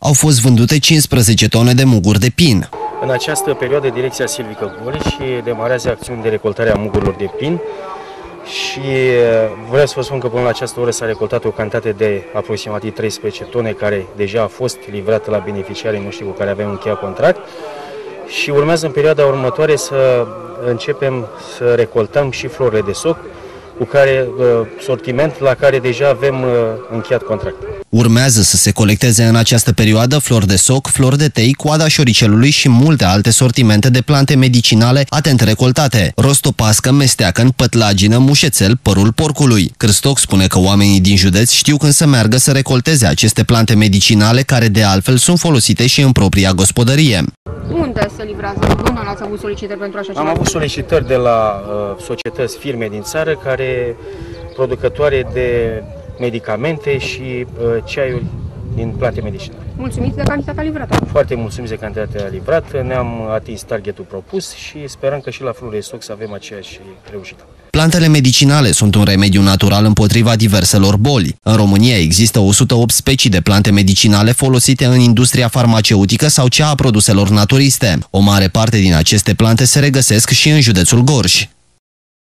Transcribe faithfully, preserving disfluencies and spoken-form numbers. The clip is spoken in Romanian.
au fost vândute cincisprezece tone de muguri de pin. În această perioadă, Direcția Silvică Gorj demarează acțiuni de recoltare a mugurilor de pin și vreau să vă spun că până la această oră s-a recoltat o cantitate de aproximativ treisprezece tone care deja a fost livrată la beneficiarii noștri cu care avem încheiat contract și urmează în perioada următoare să începem să recoltăm și florile de soc, cu care sortiment la care deja avem încheiat contract. Urmează să se colecteze în această perioadă flori de soc, flori de tei, coada șoricelului și multe alte sortimente de plante medicinale atent recoltate: rostopască, mesteacăn, pătlagină, mușețel, părul porcului. Cârstoc spune că oamenii din județ știu când să meargă să recolteze aceste plante medicinale, care de altfel sunt folosite și în propria gospodărie. Unde se livrează? Unde ați avut solicitări pentru așa ceva? Am avut solicitări de la uh, societăți, firme din țară care producătoare de medicamente și uh, ceaiuri din plante medicinale. Mulțumiți de cantitatea livrată? Foarte mulțumiți de cantitatea livrată, ne-am atins targetul propus și sperăm că și la florile de soc să avem aceeași reușită. Plantele medicinale sunt un remediu natural împotriva diverselor boli. În România există o sută opt specii de plante medicinale folosite în industria farmaceutică sau cea a produselor naturiste. O mare parte din aceste plante se regăsesc și în județul Gorj.